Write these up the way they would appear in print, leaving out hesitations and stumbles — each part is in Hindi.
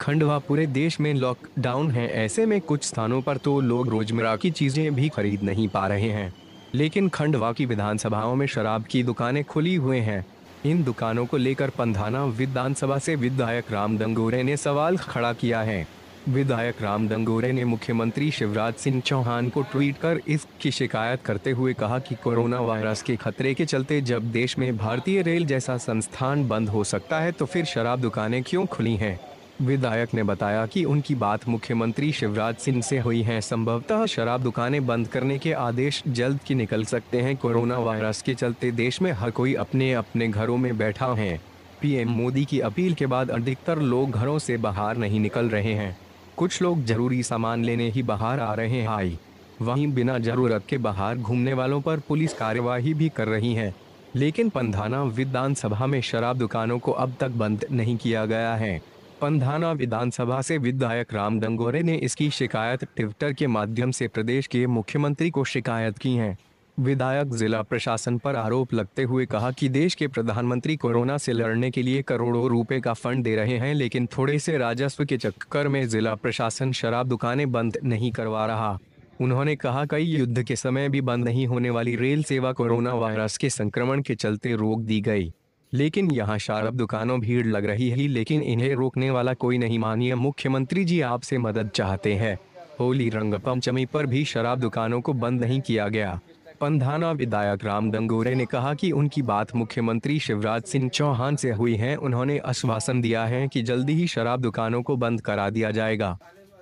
खंडवा पूरे देश में लॉकडाउन है। ऐसे में कुछ स्थानों पर तो लोग रोजमर्रा की चीजें भी खरीद नहीं पा रहे हैं। लेकिन खंडवा की विधानसभाओं में शराब की दुकानें खुली हुई हैं। इन दुकानों को लेकर पंधाना विधानसभा से विधायक राम डंगोरे ने सवाल खड़ा किया है। विधायक राम डंगोरे ने मुख्यमंत्री शिवराज सिंह चौहान को ट्वीट कर इसकी शिकायत करते हुए कहा कि कोरोना वायरस के खतरे के चलते जब देश में भारतीय रेल जैसा संस्थान बंद हो सकता है तो फिर शराब दुकानें क्यों खुली हैं। विधायक ने बताया कि उनकी बात मुख्यमंत्री शिवराज सिंह से हुई है। संभवतः शराब दुकानें बंद करने के आदेश जल्द की निकल सकते हैं। कोरोना वायरस के चलते देश में हर कोई अपने अपने घरों में बैठा है। पीएम मोदी की अपील के बाद अधिकतर लोग घरों से बाहर नहीं निकल रहे हैं। कुछ लोग जरूरी सामान लेने ही बाहर आ रहे हैं। वहीं बिना जरूरत के बाहर घूमने वालों पर पुलिस कार्यवाही भी कर रही है। लेकिन पंधाना विधानसभा में शराब दुकानों को अब तक बंद नहीं किया गया है। पंधाना विधानसभा से विधायक राम डंगोरे ने इसकी शिकायत ट्विटर के माध्यम से प्रदेश के मुख्यमंत्री को शिकायत की है। विधायक जिला प्रशासन पर आरोप लगते हुए कहा कि देश के प्रधानमंत्री कोरोना से लड़ने के लिए करोड़ों रुपए का फंड दे रहे हैं, लेकिन थोड़े से राजस्व के चक्कर में जिला प्रशासन शराब दुकानें बंद नहीं करवा रहा। उन्होंने कहा कई युद्ध के समय भी बंद नहीं होने वाली रेल सेवा कोरोना वायरस के संक्रमण के चलते रोक दी गई, लेकिन यहाँ शराब दुकानों भीड़ लग रही है, लेकिन इन्हें रोकने वाला कोई नहीं। माननीय मुख्यमंत्री जी आपसे मदद चाहते हैं। होली रंग पंचमी पर भी शराब दुकानों को बंद नहीं किया गया। पंधाना विधायक राम डंगोरे ने कहा कि उनकी बात मुख्यमंत्री शिवराज सिंह चौहान से हुई है। उन्होंने आश्वासन दिया है कि जल्दी ही शराब दुकानों को बंद करा दिया जाएगा।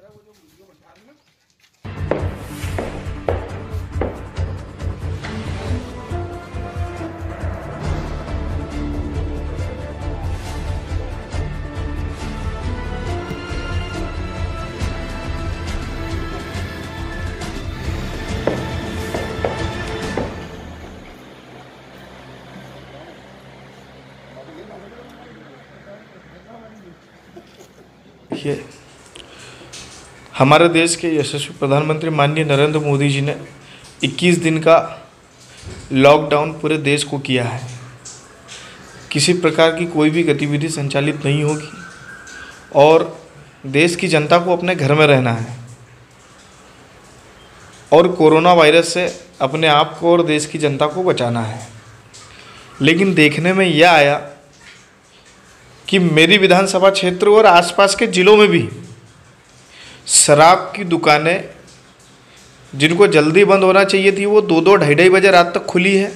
देखिए, हमारे देश के यशस्वी प्रधानमंत्री माननीय नरेंद्र मोदी जी ने 21 दिन का लॉकडाउन पूरे देश को किया है। किसी प्रकार की कोई भी गतिविधि संचालित नहीं होगी और देश की जनता को अपने घर में रहना है और कोरोना वायरस से अपने आप को और देश की जनता को बचाना है। लेकिन देखने में यह आया कि मेरी विधानसभा क्षेत्र और आसपास के ज़िलों में भी शराब की दुकानें जिनको जल्दी बंद होना चाहिए थी वो 2-2 ढाई बजे रात तक खुली है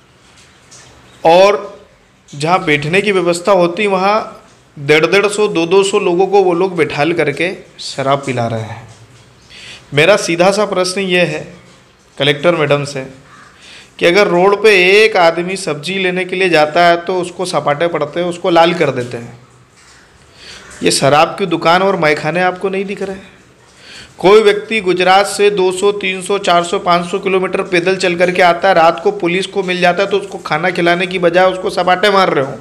और जहां बैठने की व्यवस्था होती वहां 150-150 200 लोगों को वो लोग बैठाल करके शराब पिला रहे हैं। मेरा सीधा सा प्रश्न ये है कलेक्टर मैडम से कि अगर रोड पे एक आदमी सब्जी लेने के लिए जाता है तो उसको सपाटे पड़ते हैं, उसको लाल कर देते हैं। ये शराब की दुकान और मैखाने आपको नहीं दिख रहे? कोई व्यक्ति गुजरात से 200, 300, 400, 500 किलोमीटर पैदल चल करके आता है, रात को पुलिस को मिल जाता है तो उसको खाना खिलाने की बजाय उसको सपाटे मार रहे हो।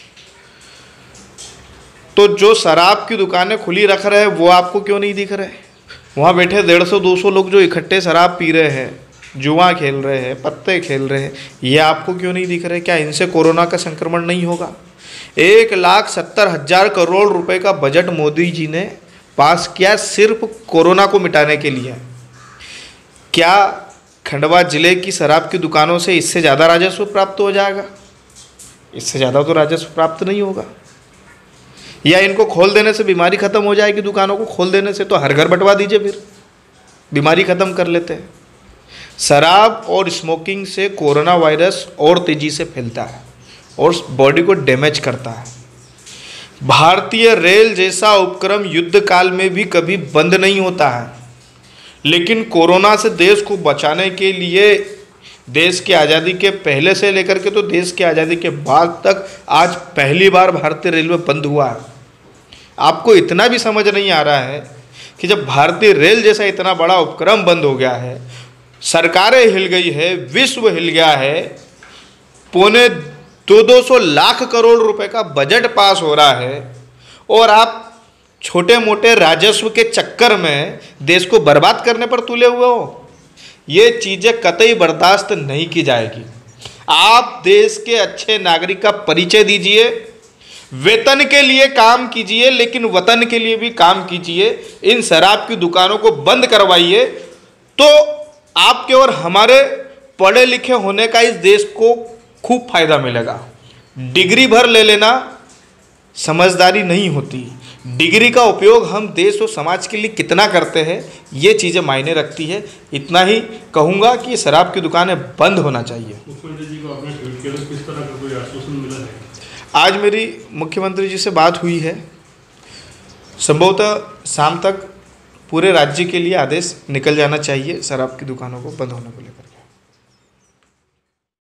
तो जो शराब की दुकानें खुली रख रहे हैं वो आपको क्यों नहीं दिख रहे? वहाँ बैठे 150-200 लोग जो इकट्ठे शराब पी रहे हैं, जुआ खेल रहे हैं, पत्ते खेल रहे हैं, ये आपको क्यों नहीं दिख रहे? क्या इनसे कोरोना का संक्रमण नहीं होगा? 1,70,000 करोड़ रुपए का बजट मोदी जी ने पास किया सिर्फ कोरोना को मिटाने के लिए। क्या खंडवा जिले की शराब की दुकानों से इससे ज़्यादा राजस्व प्राप्त हो जाएगा? इससे ज़्यादा तो राजस्व प्राप्त नहीं होगा। या इनको खोल देने से बीमारी खत्म हो जाएगी? दुकानों को खोल देने से तो हर घर बंटवा दीजिए, फिर बीमारी खत्म कर लेते हैं। शराब और स्मोकिंग से कोरोना वायरस और तेजी से फैलता है और बॉडी को डैमेज करता है। भारतीय रेल जैसा उपक्रम युद्ध काल में भी कभी बंद नहीं होता है, लेकिन कोरोना से देश को बचाने के लिए देश की आज़ादी के पहले से लेकर के तो देश की आज़ादी के बाद तक आज पहली बार भारतीय रेलवे बंद हुआ है। आपको इतना भी समझ नहीं आ रहा है कि जब भारतीय रेल जैसा इतना बड़ा उपक्रम बंद हो गया है, सरकारें हिल गई है, विश्व हिल गया है, 250 लाख करोड़ रुपए का बजट पास हो रहा है और आप छोटे मोटे राजस्व के चक्कर में देश को बर्बाद करने पर तुले हुए हो। ये चीज़ें कतई बर्दाश्त नहीं की जाएगी। आप देश के अच्छे नागरिक का परिचय दीजिए, वेतन के लिए काम कीजिए, लेकिन वतन के लिए भी काम कीजिए। इन शराब की दुकानों को बंद करवाइए, तो आपके और हमारे पढ़े लिखे होने का इस देश को खूब फायदा मिलेगा। डिग्री भर ले लेना समझदारी नहीं होती। डिग्री का उपयोग हम देश और समाज के लिए कितना करते हैं, ये चीज़ें मायने रखती है। इतना ही कहूँगा कि शराब की दुकानें बंद होना चाहिए। मुख्यमंत्री जी को आपने ट्वीट किया, तो किस तरह का कोई आश्वासन मिला है? आज मेरी मुख्यमंत्री जी से बात हुई है। संभवतः शाम तक पूरे राज्य के लिए आदेश निकल जाना चाहिए शराब की दुकानों को बंद होने को लेकर।